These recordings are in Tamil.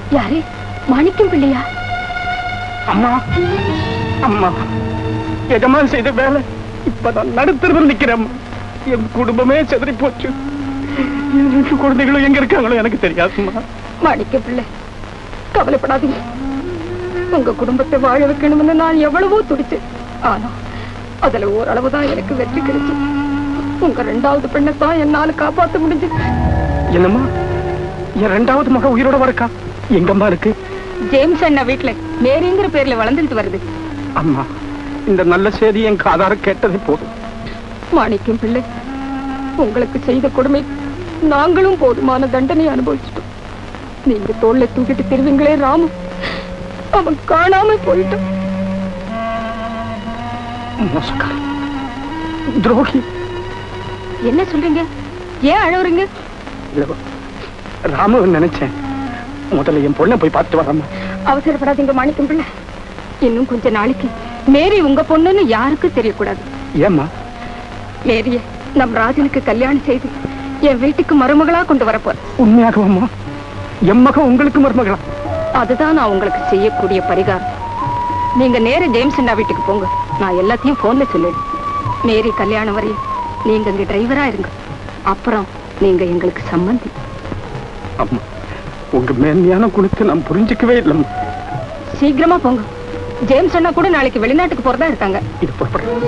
யாரு? மாணிக்கம் பிள்ளையா? அம்மா அம்மா, எஜமான் செய்த வேலை இப்பதான் நடுத்தருவில் நிக்கிறேன். என் குடும்பமே செதறி போச்சு. குழந்தைகளும் எங்க இருக்காங்களோ எனக்கு தெரியாதுமா. மாணிக்கம் பிள்ளை, கவலைப்படாதீங்க. உங்க குடும்பத்தை வாழ வைக்கணும்னு நான் எவ்வளவோ துடிச்சேன். ஆனா அதுல ஓரளவுதான் எனக்கு வெற்றி கிடைச்சு. உங்க 2வது பெண்ணை தான் என்னால காப்பாற்ற முடிஞ்சது. என்னம்மா, என் 2வது மக உயிரோட வரக்கா? எங்கம்மா இருக்கு? ஜேம்ஸ் அண்ணா வீட்டுல மேரிங்கிற பேர்ல வளர்ந்துட்டு வருது. அம்மா, இந்த நல்ல செய்தி என் காதார கேட்டதே போதும். மாணிக்கம் பிள்ளை, உங்களுக்கு செய்த கொடுமை நாங்களும் போதுமான தண்டனை அனுபவிச்சிட்டோம். நீங்க தோல்ல தூக்கிட்டு திருவீங்களே ராமு, அவன் காணாம போயிட்டான். துரோகி. என்ன சொல்றீங்க? ஏன் அழவுறீங்க? ராமு நினைச்சேன். முதல்ல என் பொண்ணை போய் பார்த்து வரமா. அவசரப்படாதீங்க மாணிக்கம் பிள்ளை. இன்னும் கொஞ்ச நாளைக்கு மேரி உங்க பொண்ணுன்னு யாருக்கும் தெரியக்கூடாது. ஏம்மா? மேரிய நம் ராஜனுக்கு கல்யாணம் செய்து என் வீட்டுக்கு மருமகளா கொண்டு வரப்போறேன். உண்மையாகவாம்மா? என் மகன் உங்களுக்கு மருமகளா? அதுதான் நான் உங்களுக்கு செய்யக்கூடிய பரிகாரம். நீங்க நேர ஜேம்ஸ் அண்ணா வீட்டுக்கு போங்க. நான் எல்லாத்தையும் போன்ல சொல்லிடுறேன். மேரி கல்யாணம் வரையும் நீங்க இங்க டிரைவரா இருங்க. அப்புறம் நீங்க எங்களுக்கு சம்பந்தி. அம்மா, உங்க மேன்மையான குணத்தை நான் புரிஞ்சுக்கவே இல்லம்மா. சீக்கிரமா போங்க. ஜேம்ஸ் அண்ணா கூட நாளைக்கு வெளிநாட்டுக்கு போறதா இருக்காங்க. இது புறப்படுறேன்.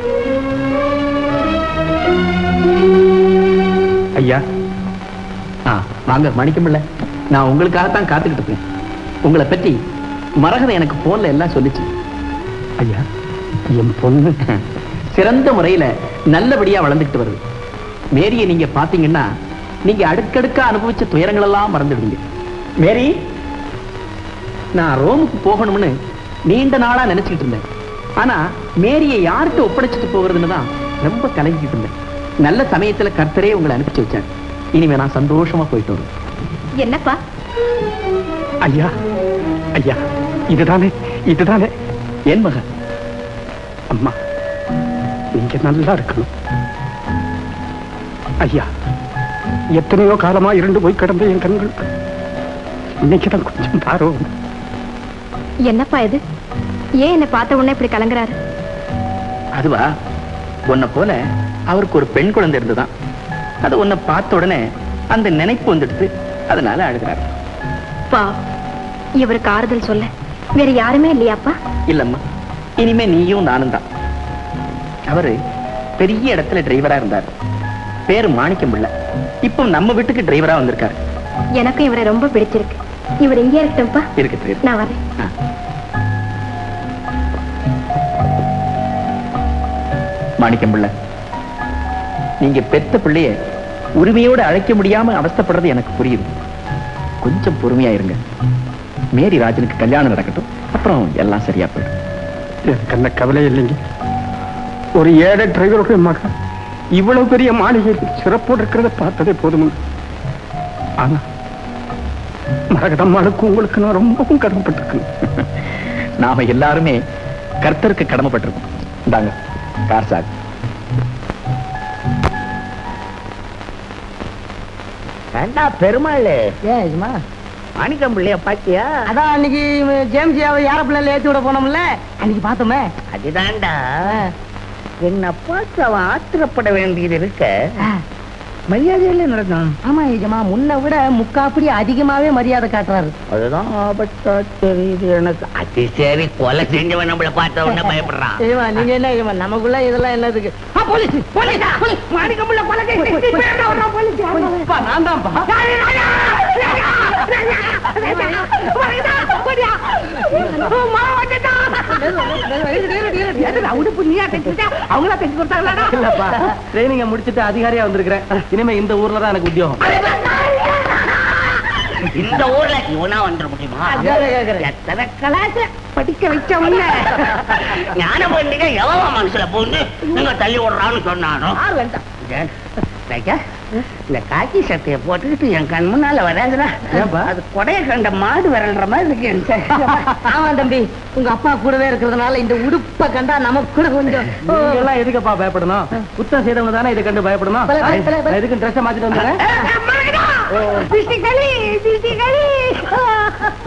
ஐயா, வாங்க மாணிக்கமில்ல. நான் உங்களுக்காகத்தான் காத்துக்கிட்டு இருக்கேன். உங்களை பற்றி மரகதம் எனக்கு போன்ல எல்லாம் சொல்லிச்சு. ஐயா, என் பொண்ணு சிறந்த முறையில நல்லபடியா வளர்ந்துகிட்டு வருது. மேரியை நீங்க பாத்தீங்கன்னா நீங்க அடுக்கடுக்கா அனுபவிச்ச துயரங்கள் எல்லாம் மறந்துடுவீங்க. மேரி, நான் ரோமுக்கு போகணும்னு நீண்ட நாளா நினைச்சுக்கிட்டு இருந்தேன். ஆனா மேரியை யார்கிட்ட ஒப்படைச்சிட்டு போகிறதுன்னு தான் ரொம்ப கலங்கிட்டு இருந்தேன். நல்ல சமயத்துல கர்த்தரே உங்களை அனுப்பிச்சு வச்சார். இனிமே நான் சந்தோஷமா போயிட்டு வரேன். என்னப்பா? ஐயா ஐயா, இதுதானே இதுதானே என் மகன். அம்மா, நீங்க நல்லா இருக்கணும். ஐயா, எத்தனையோ காலமா இருண்டு போய் கிடந்த என் கண்கள் இன்னைக்குதான் கொஞ்சம் பாரும். என்னப்பா இது? ஏன் என்ன பார்த்த உடனே இப்படி கலங்குறாரு? அதுவா, உன்னை போல அவருக்கு ஒரு பெண் குழந்தை இருந்துதான். அது உன்னை பார்த்த உடனே அந்த நினைப்பு வந்துடுது. அதனால அழுகிறாரு. பா, இவருக்கு ஆறுதல் சொல்ல வேற யாருமே இல்லையாப்பா? இல்லம்மா, இனிமே நீயும் நானும் தான். அவரு பெரிய இடத்துல டிரைவரா இருந்தார். பேரு மாணிக்கம் பிள்ளை. இப்போ நம்ம வீட்டுக்கு டிரைவரா வந்திருக்காரு. எனக்கு இவரை ரொம்ப பிடிச்சிருக்கு. இவர் இங்கே இருக்கட்டும்பா. இருக்கு, நான் வரேன். மாணிக்கம் பிள்ளை, நீங்க பெத்த பிள்ளைய உரிமையோடு அழைக்க முடியாம அவஸ்தைப்படுறது எனக்கு புரியுது. கொஞ்சம் பொறுமையா இருங்க. மேரி ராஜனுக்கு கல்யாணம் நடக்கட்டும், அப்புறம் எல்லாம் சரியா போயிடும். எனக்கு அந்த கவலை இல்லைங்க. ஒரு ஏழை டிரைவருடைய மகன் இவ்வளவு பெரிய மாளிகை சிறப்போடு இருக்கிறத பார்த்ததே போதும். ஆனா மரகதம்மாளுக்கு உங்களுக்கு நான் ரொம்பவும் கடமைப்பட்டிருக்கேன். நாம எல்லாருமே கர்த்தருக்கு கடமைப்பட்டிருக்கோம். இந்தாங்க கார் சார். பெருமாள் மாணிக்கம் பிள்ளைய பாத்தியா? அதான் அன்னைக்கு ஜேம்ஸ் யார பிள்ளைல ஏத்தி விட போனோம்ல, அன்னைக்கு பார்த்தோமே. அதுதான்டா, என்ன பார்த்து அவன் ஆத்திரப்பட வேண்டியது இருக்க மரியாதையில நடக்கும். ஆமா ஏஜமா, முன்ன விட முக்காப்படி அதிகமாவே மரியாதை காட்டுறாரு. அதுதான் ஆபத்தா தெரியுது எனக்கு. அது சரி, கொலை செஞ்சவன் நம்மள பார்த்த உடனே பயப்படுறான். ஏமா நீங்க என்ன நமக்குள்ள இதெல்லாம் என்னதுக்கு? போலீஸ் மாணிக்கம் பிள்ளை கொலை நான் தான்ப்பா. அவங்களா தைச்சு கொடுத்தாங்களா? ட்ரைனிங்க முடிச்சுட்டு அதிகாரியா வந்திருக்கிறேன். இனிமே இந்த ஊர்ல தான் எனக்கு உத்தியோகம். இந்த ஊர்ல இவனா வந்துட முடியுமா? எத்தனை கலாச்சார படிக்க வச்சவங்க ஞான பண்டிகை எவ்வளவு மனசுல போட்டு நீங்க தள்ளி விடுறான்னு சொன்னானோ. இந்த காக்கி சட்டையை போட்டுக்கிட்டு என் கண் முன்னால வராதுடா. அது கொடைய கண்ட மாடு விரல்ற மாதிரி இருக்கு. ஆமா தம்பி, உங்க அப்பா கூடவே இருக்கிறதுனால இந்த உடுப்ப கண்டா நமக்கு கூட கொஞ்சம். எல்லாம் எதுக்குப்பா பயப்படணும்? குத்தம் செய்தவங்க தானே இதை கண்டு பயப்படணும். எதுக்கு ட்ரெஸ் மாத்திட்டு வந்துடுறேன்.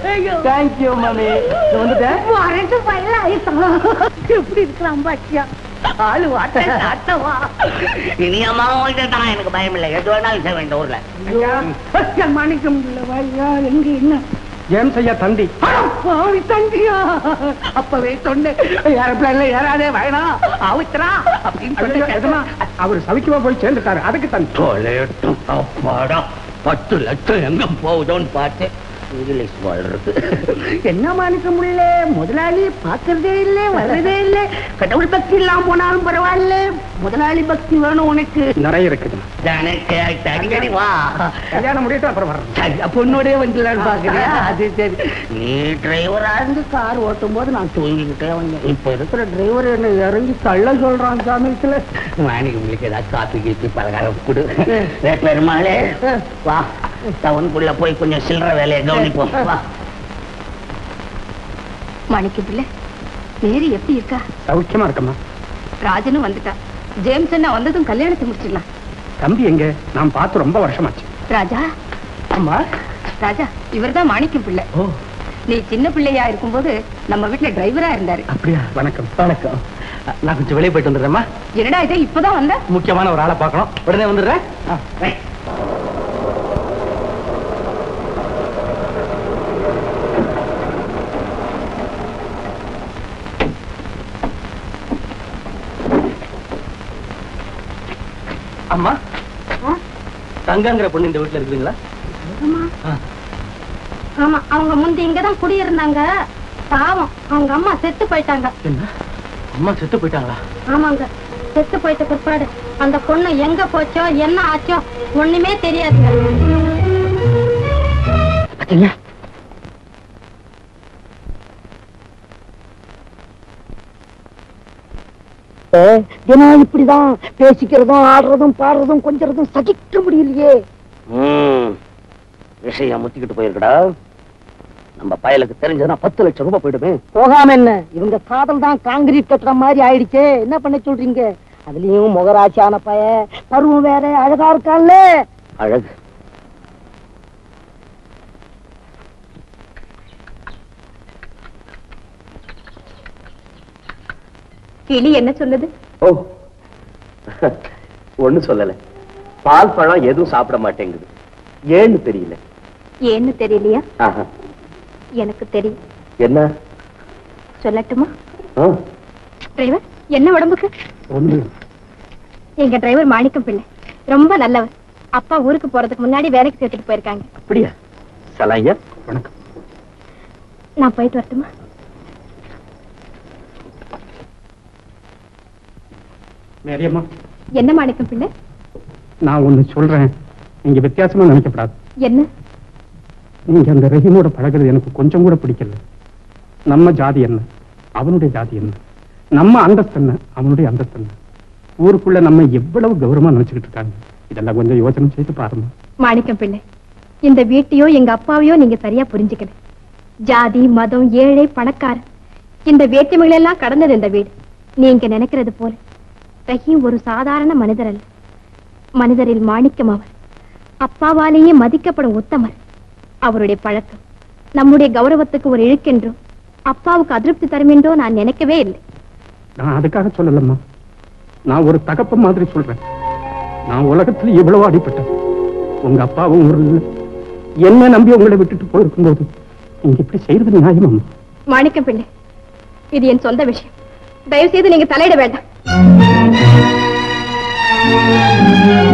தேங்க்யூ மாமி. வந்துட்டேன். வரட்டு பையல ஆயிட்டான். எப்படி இருக்கிறான் பாட்டியா? ஆளு ஆட்டவா. இனியம்மா தான் எனக்கு பயம் இல்லை. எது வேணாலும் செய்ய வேண்டிய ஊர்ல. மாணிக்கம் இல்லை வாயா. எங்க என்ன ஜேம்ஸ் ஐயா தந்தி. தண்டியா? அப்பவே சொன்னேன் ஏரோப்ளேன்ல ஏறாதே வேணாம் அவுத்துறா அப்படின்னு சொல்லி அவர் சவிக்குமா போய் சேர்ந்துட்டாரு. அதுக்கு தந்தி. 10 லட்சம் எங்க போகுதோன்னு பார்த்து இங்கிலீஷ் வாழ்றது. என்ன மாணிக்க முடியல, முதலாளி பாக்குறதே இல்லை, வர்றதே இல்லை. கடவுள் பக்தி இல்லாம போனாலும் பரவாயில்ல, முதலாளி பக்தி வேணும் உனக்கு. நிறைய இருக்குது. அடிக்கடி வா, கல்யாணம் முடியிட்டு அப்புறம் வர்றேன். பொண்ணோடய வந்துடலான்னு பாக்குறியா? அது சரி. நீ டிரைவரா இருந்து கார் ஓட்டும் போது நான் தூங்கிக்கிட்டே வந்தேன். இப்ப இருக்கிற டிரைவர் என்ன இறங்கி தள்ள சொல்றான் சமயத்துல. மாணிக்க முடியல ஏதாவது காப்பி கீப்பி பலகாரம் கொடு. பெருமாளே வா, டவுனுக்குள்ள போய் கொஞ்சம் சில்லற வேலையை கவனிப்போம். மாணிக்க பிள்ளை, மேரி எப்படி இருக்கா? சௌக்கியமா இருக்கம்மா. ராஜனும் வந்துட்டா. ஜேம்ஸ் என்ன வந்ததும் கல்யாணத்தை முடிச்சிடலாம். தம்பி எங்க? நான் பார்த்து ரொம்ப வருஷமாச்சு. ராஜா. அம்மா. ராஜா, இவர்தான் மாணிக்கம் பிள்ளை. நீ சின்ன பிள்ளையா இருக்கும்போது நம்ம வீட்டுல டிரைவரா இருந்தாரு. அப்படியா? வணக்கம். வணக்கம். நான் கொஞ்சம் வெளியே போயிட்டு வந்துடுறேம்மா. என்னடா இது இப்பதான் வந்த? முக்கியமான ஒரு ஆளை பார்க்கணும். உடனே வந்துடுறேன். அம்மா, தங்கங்கிற பொண்ணு இந்த வீட்டுல இருக்குங்களா? ஆமா, அவங்க முந்தி இங்கதான் குடியிருந்தாங்க. பாவம், அவங்க அம்மா செத்து போயிட்டாங்க. என்ன, அம்மா செத்து போயிட்டாங்களா? ஆமாங்க, செத்து போயிட்ட பிற்பாடு அந்த பொண்ணு எங்க போச்சோ என்ன ஆச்சோ ஒண்ணுமே தெரியாதுங்க. தினம் இப்படிதான் பேசிக்கிறதும் ஆடுறதும் பாடுறதும் கொஞ்சம் சகிக்க முடியலையே. விஷயம் முத்திக்கிட்டு போயிருக்கடா. நம்ம பயலுக்கு தெரிஞ்சதுன்னா 10 லட்சம் ரூபாய் போயிடுமே. போகாம என்ன, இவங்க காதல் தான் காங்கிரீட் கட்டுற மாதிரி ஆயிடுச்சே. என்ன பண்ண சொல்றீங்க? அதுலயும் முகராட்சியான பய, பருவம் வேற, அழகா இருக்கான்ல. அழகு கிளி என்ன சொல்லுது? ஓ, ஒண்ணு சொல்லல. பால் பழம் எதுவும் சாப்பிட மாட்டேங்குது. ஏன்னு தெரியல. ஏன்னு தெரியலையா? ஆஹா. எனக்கு தெரியும். என்ன சொல்லட்டுமா? டிரைவர், என்ன உடம்புக்கு? எங்க டிரைவர் மாணிக்கம் பிள்ளை ரொம்ப நல்லவர். அப்பா ஊருக்கு போறதுக்கு முன்னாடி வேலைக்கு சேர்த்துட்டு போயிருக்காங்க. அப்படியா? சலாயா, வணக்கம். நான் போயிட்டு வரட்டுமா? மேரியம்மா. என்ன மாணிக்கம் பிள்ளை? நான் ஒண்ணு சொல்றேன், நீங்க வித்தியாசமா நினைக்கப்படாது. என்ன? நீங்க அந்த ரஹீமோட பழகிறது எனக்கு கொஞ்சம் கூட பிடிக்கல. நம்ம ஜாதி என்ன, அவனுடைய ஜாதி என்ன, நம்ம அந்தஸ்து என்ன, அவனுடைய அந்தஸ்து என்ன, ஊருக்குள்ள நம்ம எவ்வளவு கௌரவமா நினைச்சுக்கிட்டு இருக்காங்க. இதெல்லாம் கொஞ்சம் யோசனை செய்து பாருங்க. மாணிக்கம் பிள்ளை, இந்த வீட்டையோ எங்க அப்பாவையோ நீங்க சரியா புரிஞ்சுக்கல. ஜாதி, மதம், ஏழை, பணக்காரன், இந்த வேற்றுமைகள் எல்லாம் கடந்தது இந்த வீடு. நீங்க நினைக்கிறது போல ரஹீம் ஒரு சாதாரண மனிதர் அல்ல. மனிதரில் மாணிக்கம் அவர். அப்பாவாலேயே மதிக்கப்படும் உத்தமர். அவருடைய பழக்கம் நம்முடைய கௌரவத்துக்கு ஒரு இழுக்கென்றோ அப்பாவுக்கு அதிருப்தி தரும் என்றோ நான் நினைக்கவே இல்லை. நான் அதுக்காக சொல்லலம்மா, நான் ஒரு தகப்ப மாதிரி சொல்றேன். நான் உலகத்துல எவ்வளவு அடிப்பட்டேன். உங்க அப்பாவும் ஒரு என்ன நம்பி உங்களை விட்டுட்டு போயிருக்கும் போது நீங்க இப்படி செய்யறது நியாயமா? மாணிக்கம் பிள்ளை, இது என் சொந்த விஷயம். தயவு செய்து நீங்க தலையிட வேண்டாம்.